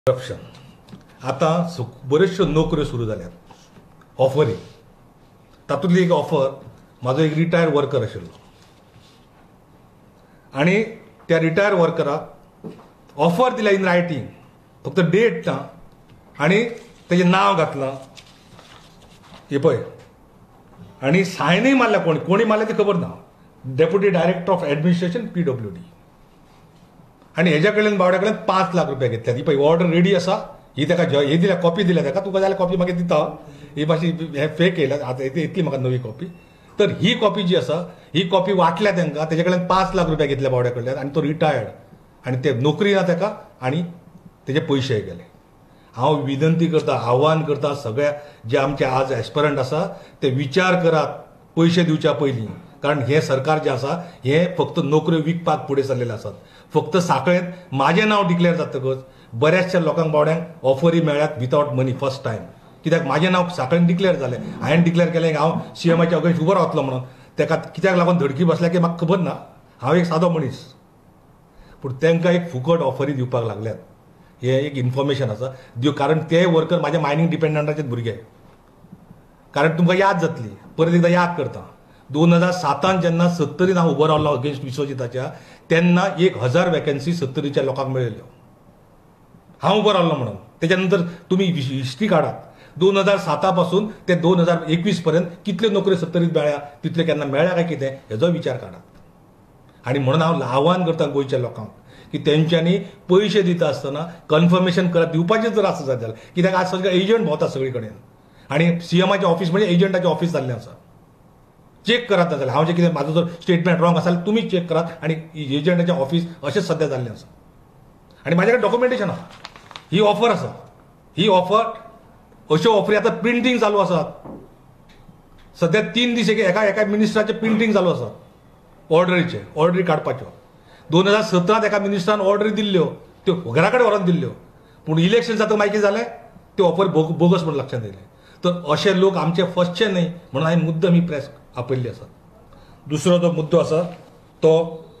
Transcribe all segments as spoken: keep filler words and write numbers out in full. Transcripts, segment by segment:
Corruption आता बरेचशो नोकऱ्यो सुरू जाल्यात ऑफरी. तातूंतली एक ऑफर म्हाजो एक रिटायर वर्कर आशिल्लो आनी त्या रिटायर वर्कराक ऑफर दिल्या इन रायटींग, फक्त डेट ना आनी तेजें नांव घातलां हे पळय आनी सायनय मारल्या. कोणी कोणी मारल्या ती खबर ना. Deputy director of administration P W D आनी हेज्या कडल्यान बावड्या कडल्यान पांच लाख रुपया घेतल्या. ही पळय ऑर्डर रेडी आसा, ही ताका हे दिल्या कॉपी दिल्या ताका, तुका जाल्यार कॉपी मागीर दिता. ही मातशी हे फेक येयला आतां येतली म्हाका नवी कॉपी. तर ही कॉपी जी आसा ही कॉपी वाटल्या तांकां, तेजे कडल्यान पांच लाख रुपया घेतल्या बावड्या कडल्यान आनी तो रिटायर्ड आनी ते नोकरी ना ताका आनी तेजे पयशे गेले. हांव विनंती करता, आव्हान करता सगळ्या जे आमचे आज एस्पिरंट आसा ते विचार करात पयशे दिवच्या पयलीं. कारण हे सरकार जे आसा हे फक्त नोकऱ्यो विकपाक फुडें सरलेले आसात. फक्त साखळेंत म्हाजें नांव डिक्लेअर जातकच बऱ्याचशा लोकांक बावड्यांक ऑफरी मेळ्ळ्यात विथआउट मनी फर्स्ट टायम. कित्याक म्हाजें नांव साखळेंत डिक्लेअर जालें, हांवें डिक्लेअर केलें हांव सीएमाच्या अगेन्स्ट उबो रावतलो म्हणून. ताका कित्याक लागून धडकी बसल्या की म्हाका खबर ना, हांव एक सादो मनीस. पूण तांकां एक फुकट ऑफरी दिवपाक लागल्यात. हे एक इन्फॉर्मेशन आसा दिव, कारण ते वर्कर म्हाजे मायनींग डिपेंडंटाचे भुरगे. कारण तुमकां याद जातली, परत एकदां याद करता, दोन हजार सातान जेन्ना सत्तरीन हांव उबो रावलो अगेन्स्ट विश्वजिताच्या, तेन्ना एक हजार वॅकन्सी सत्तरीच्या लोकांक मेळिल्ल्यो. हांव उबो रावलो म्हणून. तेच्या नंतर तुमी हिस्ट्री काडात, दोन हजार साता पासून ते दोन हजार एकवीस पर्यंत कितल्यो नोकऱ्यो सत्तरीत मेळ्ळ्या, तितल्यो केन्ना मेळ्ळ्या काय कितें हेजो विचार काडात. आनी म्हणून हांव आव्हान करता गोंयच्या लोकांक की तेंच्यांनी पयशे दिता आसतना कन्फर्मेशन करत दिवपाचें जर आसा जाल्यार. कित्याक आज सगळे एजंट भोंवता सगळे कडेन आनी सीएमाचें ऑफिस म्हणजे एजंटाचें ऑफिस जाल्लें आसा. चेक करात ना जाल्यार हांव जें कितें म्हाजो जर स्टेटमेंट रॉंग आसा जाल्यार तुमी चेक करात. आनी एजंटाचें ऑफिस अशेंच सद्या जाल्लें आसा आनी म्हाजे कडेन डॉक्युमेंटेशन आसा. ही ऑफर आसा, ही ऑफर अश्यो ऑफरी आतां प्रिंटींग चालू आसात. सद्या तीन दीस एका एका मिनिस्टराचे प्रिंटींग चालू आसा ऑर्डरीचे, ऑर्डरी काडपाच्यो. दोन हजार सतरांत एका मिनिस्टरान ऑर्डरी दिल्ल्यो, त्यो घरा कडेन व्हरोन दिल्ल्यो. पूण इलेक्शन जाता मागीर कितें जालें, त्यो ऑफर बोगस म्हणून लक्षांत येयलें. तर अशे लोक आमचे फसचे न्हय म्हणून हांवें मुद्दम ही प्रेस आपयल्ली आसा. दुसरो जो मुद्दो आसा तो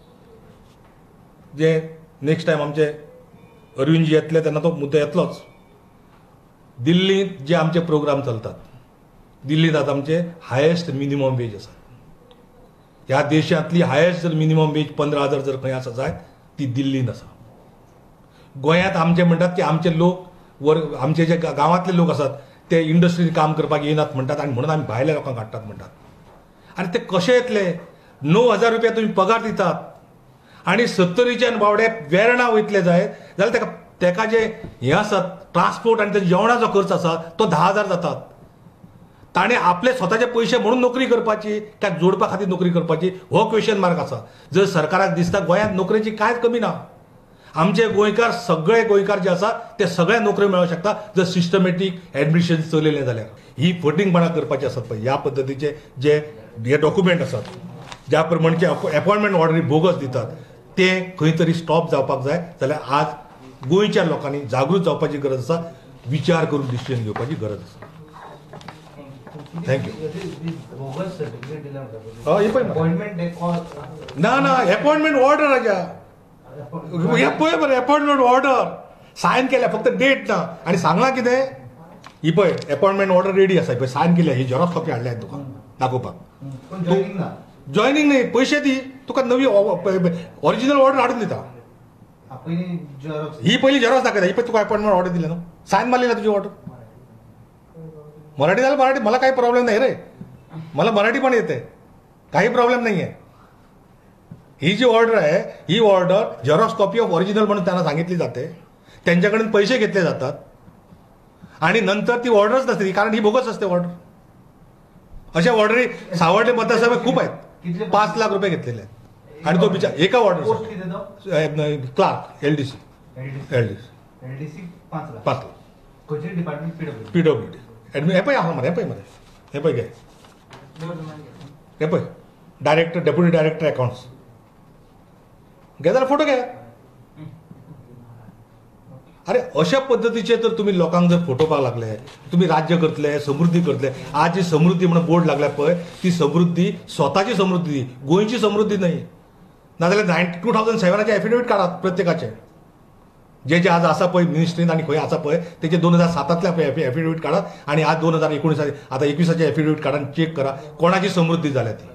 जे नेक्स्ट टायम आमचे अरविंदजी येतले तेन्ना तो मुद्दो येतलोच. दिल्लींत जे आमचे प्रोग्राम चलतात, दिल्लींत आतां आमचे हायेस्ट मिनिमम वेज आसा. ह्या देशांतली हायेस्ट जर मिनिमम वेज पंदरा हजार जर खंय आसा जायत ती दिल्लींत आसा. गोंयांत आमचे म्हणटात की आमचे लोक वर आमचे जे गांवांतले लोक आसात ते इंडस्ट्रीन काम करपाक येनात म्हणटात आनी म्हणून आमी भायल्या लोकांक हाडटात म्हणटात. आनी ते कशे येतले? णव हजार रुपया तुमी पगार दितात आनी सत्तरीच्यान बावडे वेर्णा वयतले जायत जाल्यार ताका ताका जे हें आसात ट्रान्सपोर्ट आनी जेवणाचो खर्च आसा तो धा हजार जातात. ताणें आपले स्वताचे पयशे म्हणून नोकरी करपाची काय जोडपा खातीर नोकरी करपाची हो क्वेश्चन मार्क आसा. जर सरकाराक दिसता गोंयांत नोकरेची कांयच कमी ना, आमचे गोंयकार सगळे गोंयकार जे आसा ते सगळ्या नोकऱ्यो मेळूंक शकता जर सिस्टमॅटीक एडमिशन चलयलें जाल्यार. ही फटींगपणां करपाची आसात पळय ह्या पद्दतीचे जे हे डॉक्युमेंट आसात, ज्या प्रमाणचे अपॉयंटमेंट ऑर्डरी बोगस दितात ते खंय तरी स्टॉप जावपाक जाय. जाल्यार आज गोंयच्या लोकांनी जागृत जावपाची गरज आसा, विचार करून डिसिजन घेवपाची गरज आसा. थँक्यू. ना ना अपॉयंटमेंट ऑर्डर हाज्या हे पळय बरें, अपॉयंटमेंट ऑर्डर सायन केल्या, फक्त डेट ना आनी सांगलां कितें. ही पळय अपॉयंटमेंट ऑर्डर रेडी आसा पळय, सायन केल्या, ही झेरॉक्स कॉपी हाडल्या तुका दाखोवपाक. जॉयनिंग न्ही, पयशे दी, तुका नवी ऑरिजिनल ऑर्डर हाडून दिता. ही पयली झेरॉक्स दाखयता, ही पळय तुका अपॉयंटमेंट ऑर्डर दिल्या न्हू, सायन मारली ना तुजी ऑर्डर. मराठी जाल्यार मराठी, मला काही प्रॉब्लेम नाही रे, मला मराठी पण येते, काही प्रॉब्लेम नाही आहे. ही जी ऑर्डर आहे ही order xerox copy of original म्हणून त्यांना सांगितली जाते, त्यांच्याकडून पैसे घेतले जातात आणि नंतर ती ऑर्डरच नसते, कारण ही बोगस असते ऑर्डर. अशा ऑर्डरी सावर्डे मतदारसंघात खूप आहेत, पाच लाख रुपये घेतलेले आहेत. आणि तो बिचार एका ऑर्डर क्लार्क एलडीसी एलडीसी पाच लाख पीडब्ल्यूडी ऍडमिन. हे पळय आहा मरे, हे पळय मरे, हे पळय घे, हे पळय डायरेक्टर डेप्युटी डायरेक्टर अकाउंट्स घे जाल्यार फोटो घे. अरे अशा पद्दतीचे तर तुम्ही लोकांक जर फोटोवपाक लागले, तुम्ही राज्य करतले, समृद्धी करतले. आज जी समृद्धी म्हणून बोर्ड लागल्या पळय ती समृद्धी स्वताची समृद्धी, गोंयची समृद्धी नाही. नाजाल्यार नायन्टी टू थावजंड सेव्हनाचे एफिडेविट काढात प्रत्येकाचे. जे जे आज आसा पळय मिनिस्ट्रीन आणि खंय आसा पळय तेचे दोन हजार सातांतल्या एफिडेविट काढात आणि आज दोन हजार एकोणीस आता एकविसाचे एफिडेविट काढा चेक करा कोणाची समृद्धी जाल्या ती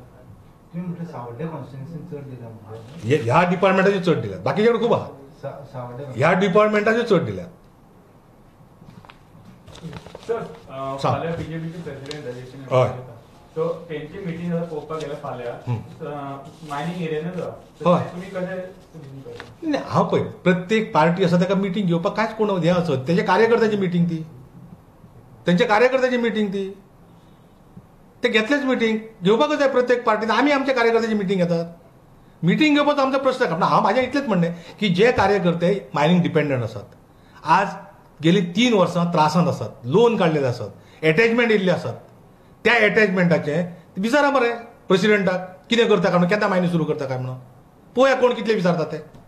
हे- ह्या डिपार्टमेंटाचे चड दिल्यात बाकीच्याकडे खूप आहा ह्या डिपार्टमेंटाचे चड दिल्यात. सर फाल्यां बीजेपीचे प्रेसिडेंट इलेक्शन हय. सो तेंची मिटींग आतां पळोवपाक गेल्यार फाल्यां मायनिंग एरियानूच हय. तुमी कशें नाही, हांव पळय प्रत्येक पार्टी आसा ताका मिटींग घेवपाक कांयच कोण हें आसत तेजे कार्यकर्त्याची मिटींग ती तेंच्या कार्यकर्त्याची मिटींग ती ते घेतलेच मिटींग घेवपाकच जाय प्रत्येक पार्टीन आमी आमच्या कार्यकर्त्याची मिटींग घेतात मिटींग घेवपाचो आमचो प्रश्न ना हांव म्हाजें इतलेंच म्हणणें की जे कार्यकर्ते मायनिंग डिपेंडंट आसात आज गेली तीन वर्सां त्रासांत आसात लोन काडलेले आसात एटॅचमेंट येयल्ले आसात त्या एटॅचमेंटाचे विचारा मरे प्रेसिडेंटाक कितें करता काय म्हणून केन्ना मायनिंग सुरू करता काय म्हणून पळोवया कोण कितले विचारता ते